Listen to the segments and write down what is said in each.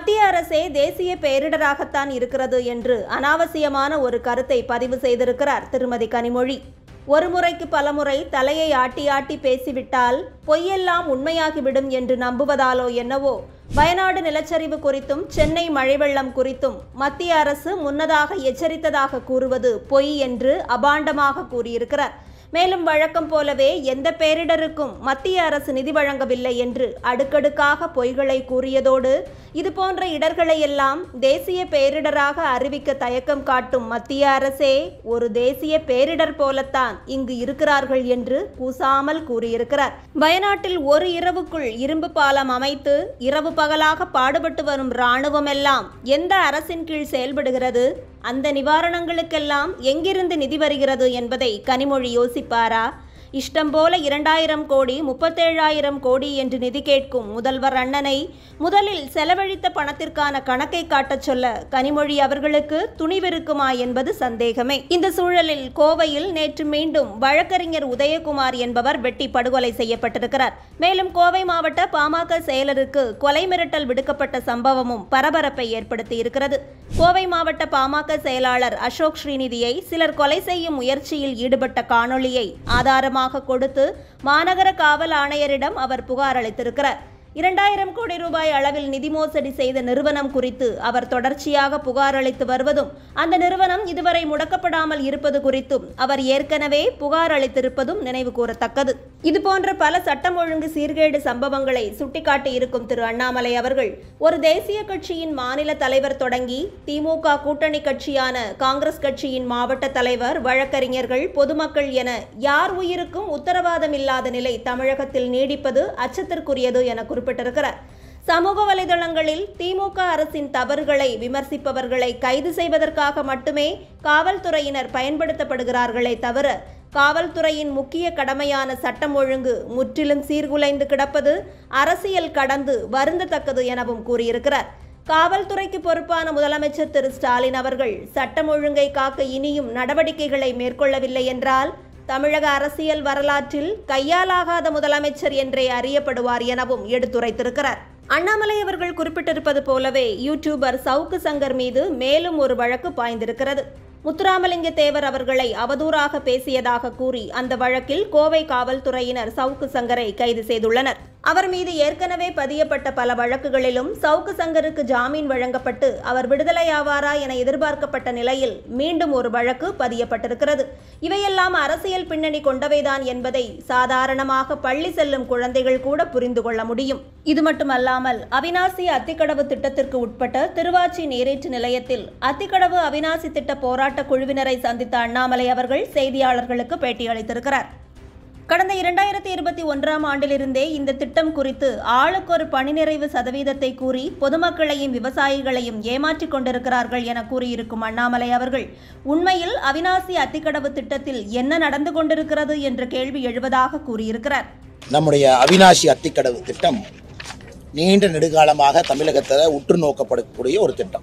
மத்திய அரசே தேசிய பேரிடராகத்தான் இருக்கிறது என்று அனாவசியமான ஒரு கருத்தை பதிவு செய்திருக்கிறார் திருமதி கனிமொழி. ஒரு முறைக்கு பலமுறை தலையை ஆட்டி ஆட்டி பேசிவிட்டால் பொய்யெல்லாம் உண்மையாகிவிடும் என்று நம்புவதாலோ என்னவோ வயநாடு நிலச்சரிவு குறித்தும் சென்னை மழை வெள்ளம் குறித்தும் மத்திய அரசு முன்னதாக எச்சரித்ததாக கூறுவது பொய் என்று அபாண்டமாக கூறியிருக்கிறார். மேலும் வழக்கம் போலவே எந்த பேரிடருக்கும் மத்திய அரசு நிதி வழங்கவில்லை என்று அடுக்கடுக்காக பொய்களை கூறியதோடு இதுபோன்ற இடர்களை எல்லாம் தேசிய பேரிடராக அறிவிக்க தயக்கம் காட்டும் மத்திய அரசே ஒரு தேசிய பேரிடர் போலத்தான் இங்கு இருக்கிறார்கள் என்று கூசாமல் கூறியிருக்கிறார். வயநாட்டில் ஒரு இரவுக்குள் இரும்பு பாலம் அமைத்து இரவு பகலாக பாடுபட்டு வரும் இராணுவம் எல்லாம் எந்த அரசின் கீழ் செயல்படுகிறது? அந்த நிவாரணங்களுக்கெல்லாம் எங்கிருந்து நிதி வருகிறது என்பதை கனிமொழி யோசிப்பாரா? இஷ்டம் போல 2000 கோடி 37,000 கோடி என்று நிதி கேட்கும் முதல்வர் அண்ணனை முதலில் செலவழித்த பணத்திற்கான கணக்கை காட்டச் சொல்ல கனிமொழி அவர்களுக்கு துணிவிருக்குமா என்பது சந்தேகமே. இந்த சூழலில் கோவையில் நேற்று மீண்டும் வழக்கறிஞர் உதயகுமார் என்பவர் வெட்டி படுகொலை செய்யப்பட்டிருக்கிறார். மேலும் கோவை மாவட்ட பாமக செயலருக்கு கொலை மிரட்டல் விடுக்கப்பட்ட சம்பவமும் பரபரப்பை ஏற்படுத்தி இருக்கிறது. கோவை மாவட்ட பாமக செயலாளர் அசோக் ஸ்ரீநிதியை சிலர் கொலை செய்யும் முயற்சியில் ஈடுபட்ட காணொளியை ஆதாரமாக கொடுத்து மாநகர காவல் ஆணையரிடம் அவர் புகார் அளித்திருக்கிறார். 2000 கோடி ரூபாய் அளவில் நிதி மோசடி செய்த நிறுவனம் குறித்து அவர் தொடர்ச்சியாக புகார் அளித்து வருவதும் அந்த நிறுவனம் இதுவரை முடக்கப்படாமல் இருப்பது குறித்தும் அவர் ஏற்கனவே புகார் அளித்திருப்பதும் நினைவு கூறத்தக்கது. இதுபோன்ற பல சட்டம் ஒழுங்கு சீர்கேடு சம்பவங்களை சுட்டிக்காட்டி இருக்கும் திரு அண்ணாமலை அவர்கள் ஒரு தேசிய கட்சியின் மாநில தலைவர் தொடங்கி திமுக கூட்டணி கட்சியான காங்கிரஸ் கட்சியின் மாவட்ட தலைவர், வழக்கறிஞர்கள், பொதுமக்கள் என யார் உயிருக்கும் உத்தரவாதம் இல்லாத நிலை தமிழகத்தில் நீடிப்பது அச்சத்திற்குரியது என குறிப்பிட்டிருக்கிறார். சமூக வலைதளங்களில் திமுக அரசின் தவறுகளை விமர்சிப்பவர்களை கைது செய்வதற்காக மட்டுமே காவல்துறையினர் பயன்படுத்தப்படுகிறார்களே தவிர காவல்துறையின் முக்கிய கடமையான சட்டம் ஒழுங்கு முற்றிலும் சீர்குலைந்து கிடப்பது அரசியல் கடந்து வருந்தத்தக்கது எனவும் கூறியிருக்கிறார். காவல்துறைக்கு பொறுப்பான முதலமைச்சர் திரு ஸ்டாலின் அவர்கள் சட்டம் ஒழுங்கை காக்க இனியும் நடவடிக்கைகளை மேற்கொள்ளவில்லை என்றால் தமிழக அரசியல் வரலாற்றில் கையாலாகாத முதலமைச்சர் என்றே அறியப்படுவார் எனவும் எடுத்துரைத்திருக்கிறார். அண்ணாமலை அவர்கள் குறிப்பிட்டிருப்பது போலவே யூடியூபர் சவுக்கு சங்கர் மீது மேலும் ஒரு வழக்கு பாய்ந்திருக்கிறது. முத்துராமலிங்க தேவர் அவர்களை அவதூறாக பேசியதாக கூறி அந்த வழக்கில் கோவை காவல்துறையினர் சவுக்கு சங்கரை கைது செய்துள்ளனர். அவர் மீது ஏற்கனவே பதியப்பட்ட பல வழக்குகளிலும் சவுக்கு சங்கருக்கு ஜாமீன் வழங்கப்பட்டு அவர் விடுதலையாவாரா என எதிர்பார்க்கப்பட்ட நிலையில் மீண்டும் ஒரு வழக்கு பதியப்பட்டிருக்கிறது. இவையெல்லாம் அரசியல் பின்னணி கொண்டவைதான் என்பதை சாதாரணமாக பள்ளி செல்லும் குழந்தைகள் கூட புரிந்து கொள்ள முடியும். இது மட்டுமல்லாமல் அவிநாசி அத்திக்கடவு திட்டத்திற்கு உட்பட்ட திருவாச்சி நீரேற்று நிலையத்தில் அத்திக்கடவு அவிநாசி திட்ட போராட்ட குழுவினரை சந்தித்த அண்ணாமலை அவர்கள் செய்தியாளர்களுக்கு பேட்டியளித்திருக்கிறார். கடந்த 2021ஆம் ஆண்டிலிருந்தே இந்த திட்டம் குறித்து ஆளுக்கு ஒரு பணி நிறைவு சதவீதத்தை கூறி பொதுமக்களையும் விவசாயிகளையும் ஏமாற்றிக் கொண்டிருக்கிறார்கள் என கூறியிருக்கும் அண்ணாமலை அவர்கள் உண்மையில் அவிநாசி அத்திக்கடவு திட்டத்தில் என்ன நடந்து கொண்டிருக்கிறது என்ற கேள்வி எழுவதாக கூறியிருக்கிறார். நம்முடைய அவிநாசி அத்திக்கடவு திட்டம் நீண்ட நெடுகாலமாக தமிழகத்தில் உற்று நோக்கப்படக்கூடிய ஒரு திட்டம்.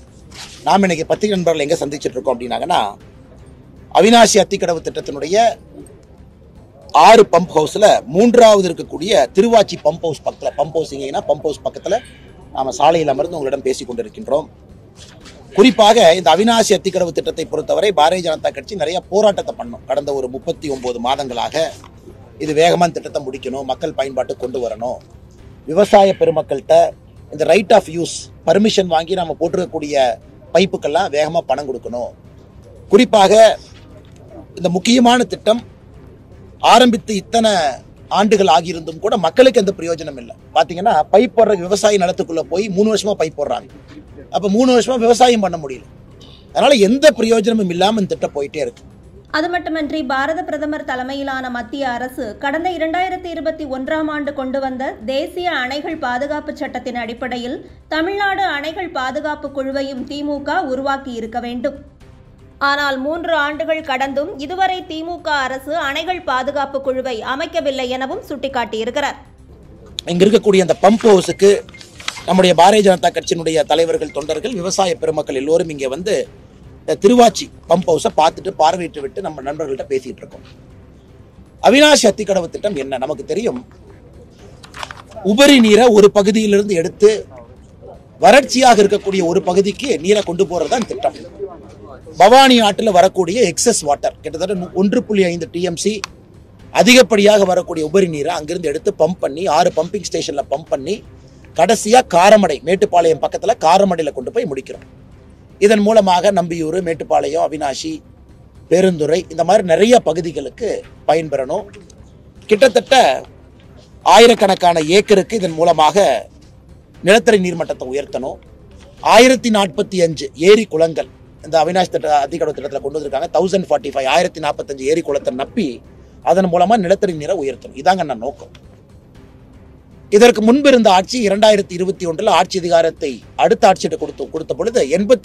நாம் இன்னைக்கு பத்திரிகை நண்பர்கள் எங்கே சந்திச்சுட்டு இருக்கோம் அப்படின்னாங்கன்னா, அவிநாசி அத்திக்கடவு திட்டத்தினுடைய 6 பம்ப் ஹவுஸில் 3வது இருக்கக்கூடிய திருவாச்சி பம்ப் ஹவுஸ் பக்கத்தில், பம்ப் ஹவுஸ் பக்கத்தில் நாம் சாலையில் அமர்ந்து உங்களிடம் பேசிக் கொண்டிருக்கின்றோம். குறிப்பாக இந்த அவிநாசி அத்திக்கடவு திட்டத்தை பொறுத்தவரை பாரதிய ஜனதா கட்சி நிறைய போராட்டத்தை பண்ணோம். கடந்த ஒரு 39 மாதங்களாக இது வேகமாக திட்டத்தை முடிக்கணும், மக்கள் பயன்பாட்டு கொண்டு வரணும், விவசாய பெருமக்கள்கிட்ட இந்த ரைட் ஆஃப் யூஸ் பர்மிஷன் வாங்கி நம்ம போட்டிருக்கக்கூடிய பைப்புக்கெல்லாம் வேகமாக பணம் கொடுக்கணும். குறிப்பாக இந்த முக்கியமான திட்டம் ஆரம்பித்து இத்தனை ஆண்டுகள் ஆகியிருந்தும் கூட மக்களுக்கு எந்த பிரயோஜனம் இல்லை. பார்த்தீங்கன்னா பைப் போடுற விவசாய நிலத்துக்குள்ளே போய் 3 வருஷமா பைப் போடுறாங்க. அப்போ 3 வருஷமா விவசாயம் பண்ண முடியல. அதனால எந்த பிரயோஜனமும் இல்லாமல் இந்த திட்டம் போயிட்டே இருக்கு. அது மட்டுமன்றி பாரத பிரதமர் தலைமையிலான மத்திய அரசு கடந்த 2021ஆம் ஆண்டு கொண்டு வந்த தேசிய அணைகள் பாதுகாப்பு சட்டத்தின் அடிப்படையில் தமிழ்நாடு அணைகள் பாதுகாப்பு குழுவையும் திமுக உருவாக்கி இருக்க வேண்டும். ஆனால் 3 ஆண்டுகள் கடந்தும் இதுவரை திமுக அரசு அணைகள் பாதுகாப்பு குழுவை அமைக்கவில்லை எனவும் சுட்டிக்காட்டியிருக்கிறார். இங்க இருக்கக்கூடிய அந்த பம்ப் ஹவுஸுக்கு நம்முடைய பாரதிய ஜனதா கட்சியினுடைய தலைவர்கள், தொண்டர்கள், விவசாய பெருமக்கள் எல்லோரும் இங்கே வந்து திருவாச்சி பம்ப் ஹவுஸை பார்த்துட்டு பார்வையிட்டு விட்டு நம்ம நண்பர்கள்ட்ட பேசிட்டு இருக்கோம். அவிநாசி அத்திக்கடவு திட்டம் என்ன நமக்கு தெரியும். உபரி நீரை ஒரு பகுதியிலிருந்து எடுத்து வறட்சியாக இருக்கக்கூடிய ஒரு பகுதிக்கு நீரை கொண்டு போறதுதான் திட்டம். பவானி ஆற்றில் வரக்கூடிய எக்ஸஸ் வாட்டர் கிட்டத்தட்ட 1.5 TMC அதிகப்படியாக வரக்கூடிய உபரி நீரை அங்கிருந்து எடுத்து பம்ப் பண்ணி 6 பம்பிங் ஸ்டேஷன்ல பம்ப் பண்ணி கடைசியா காரமடை, மேட்டுப்பாளையம் பக்கத்துல காரமடையில கொண்டு போய் முடிக்கிறோம். இதன் மூலமாக நம்பியூர், மேட்டுப்பாளையம், அவினாஷி, பெருந்துறை இந்த மாதிரி நிறைய பகுதிகளுக்கு பயன்பெறணும். கிட்டத்தட்ட ஆயிரக்கணக்கான ஏக்கருக்கு இதன் மூலமாக நிலத்தடி நீர்மட்டத்தை உயர்த்தணும். 1045 ஏரி குளங்கள் இந்த அவினாஷ் அத்திக்கடவு திட்டத்தில் கொண்டு வந்திருக்காங்க. 1045 1045 ஏரி குளத்தை நப்பி அதன் மூலமா நிலத்தடி நீரை உயர்த்தணும். இதாங்க நான் நோக்கம். இதற்கு முன்பு இருந்த ஆட்சி 2021 ஆட்சி அதிகாரத்தை அடுத்த ஆட்சியிட்ட கொடுத்த பொழுது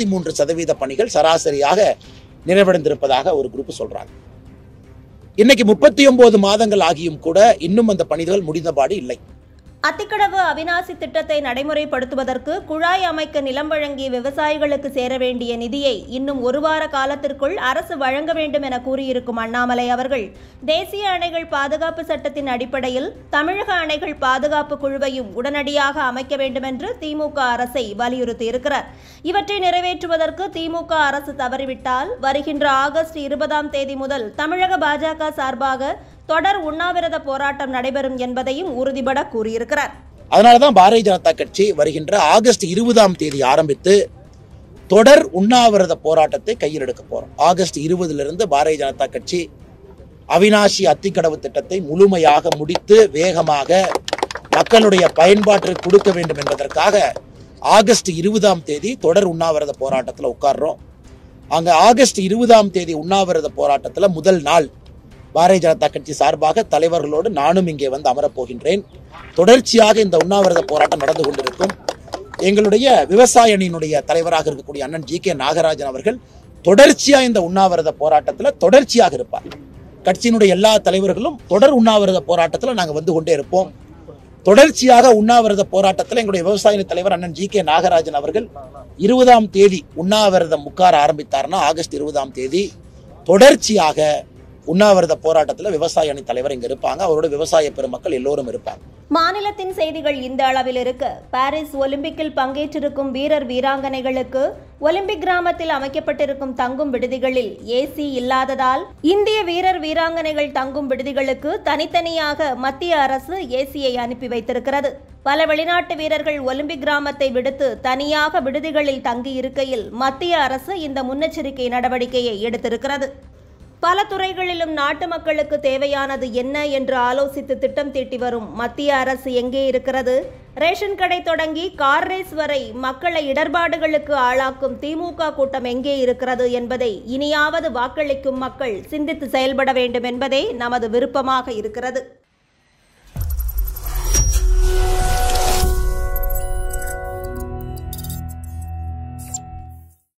83% பணிகள் சராசரியாக நிறைவடைந்திருப்பதாக ஒரு குரூப் சொல்றாங்க. இன்னைக்கு 39 மாதங்கள் ஆகியும் கூட இன்னும் அந்த பணிகள் முடிந்தபாடு இல்லை. அத்திக்கடவு அவிநாசி திட்டத்தை நடைமுறைப்படுத்துவதற்கு குழாய் அமைக்க நிலம் வழங்கிய விவசாயிகளுக்கு சேர வேண்டிய நிதியை இன்னும் 1 வார காலத்திற்குள் அரசு வழங்க வேண்டும் என கூறியிருக்கும் அண்ணாமலை அவர்கள் தேசிய அணைகள் பாதுகாப்பு சட்டத்தின் அடிப்படையில் தமிழக அணைகள் பாதுகாப்பு குழுவையும் உடனடியாக அமைக்க வேண்டும் என்று திமுக அரசை வலியுறுத்தியிருக்கிறார். இவற்றை நிறைவேற்றுவதற்கு திமுக அரசு தவறிவிட்டால் வருகின்ற ஆகஸ்ட் 20ஆம் தேதி முதல் தமிழக பாஜக சார்பாக தொடர் உண்ணாவிரத போராட்டம் நடைபெறும் என்பதையும் உறுதிபட கூறியிருக்கிறார். அதனாலதான் பாரதிய ஜனதா கட்சி வருகின்ற ஆகஸ்ட் 20ஆம் தேதி ஆரம்பித்து தொடர் உண்ணாவிரத போராட்டத்தை கையில் எடுக்க போறோம். ஆகஸ்ட் 20 பாரதிய ஜனதா கட்சி அவிநாசி அத்திக்கடவு திட்டத்தை முழுமையாக முடித்து வேகமாக மக்களுடைய பயன்பாட்டிற்கு கொடுக்க வேண்டும் என்பதற்காக ஆகஸ்ட் 20ஆம் தேதி தொடர் உண்ணாவிரத போராட்டத்தில் உட்கார்றோம். அங்க ஆகஸ்ட் 20ஆம் தேதி உண்ணாவிரத போராட்டத்தில் முதல் நாள் பாரதிய ஜனதா கட்சி சார்பாக தலைவர்களோடு நானும் இங்கே வந்து அமரப்போகின்றேன். தொடர்ச்சியாக இந்த உண்ணாவிரத போராட்டம் நடந்து கொண்டிருக்கும். எங்களுடைய விவசாய அணியினுடைய தலைவராக இருக்கக்கூடிய அண்ணன் GK நாகராஜன் அவர்கள் தொடர்ச்சியாக இந்த உண்ணாவிரத போராட்டத்தில் தொடர்ச்சியாக இருப்பார். கட்சியினுடைய எல்லா தலைவர்களும் தொடர் உண்ணாவிரத போராட்டத்தில் நாங்கள் வந்து கொண்டே இருப்போம். தொடர்ச்சியாக உண்ணாவிரத போராட்டத்தில் எங்களுடைய விவசாய அணி தலைவர் அண்ணன் GK நாகராஜன் அவர்கள் 20ஆம் தேதி உண்ணாவிரதம் உட்கார ஆரம்பித்தார்னா ஆகஸ்ட் 20ஆம் தேதி தொடர்ச்சியாக உண்ணாவிரத போராட்டத்தில் விவசாய அணி தலைவர் இங்க இருப்பாங்க. அவரோட விவசாய பெருமக்கள் எல்லோரும் இருப்பாங்க. மாநிலத்தின் செய்திகள் இந்த அளவில் இருக்க, பாரிஸ் ஒலிம்பிக்கில் பங்கேற்றிருக்கும் வீரர் வீராங்கனைகளுக்கு ஒலிம்பிக் கிராமத்தில் அமைக்கப்பட்டிருக்கும் தங்கும் விடுதிகளில் ஏசி இல்லாததால் இந்திய வீரர் வீராங்கனைகள் தங்கும் விடுதிகளுக்கு தனித்தனியாக மத்திய அரசு ஏசியை அனுப்பி வைத்திருக்கிறது. பல வெளிநாட்டு வீரர்கள் ஒலிம்பிக் கிராமத்தை விடுத்து தனியாக விடுதிகளில் தங்கி இருக்கையில் மத்திய அரசு இந்த முன்னெச்சரிக்கை நடவடிக்கையை எடுத்திருக்கிறது. பல துறைகளிலும் நாட்டு மக்களுக்கு தேவையானது என்ன என்று ஆலோசித்து திட்டம் தீட்டி வரும் மத்திய அரசு எங்கே இருக்கிறது? ரேஷன் கடை தொடங்கி கார் ரேஸ் வரை மக்களை இடர்பாடுகளுக்கு ஆளாக்கும் திமுக கூட்டம் எங்கே இருக்கிறது என்பதை இனியாவது வாக்களிக்கும் மக்கள் சிந்தித்து செயல்பட வேண்டும் என்பதே நமது விருப்பமாக இருக்கிறது.